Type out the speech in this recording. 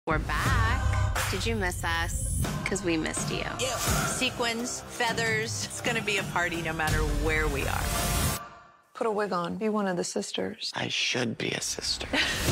We're back. Did you miss us? Because we missed you. Yeah. Sequins, feathers. It's gonna be a party no matter where we are. Put a wig on. Be one of the sisters. I should be a sister.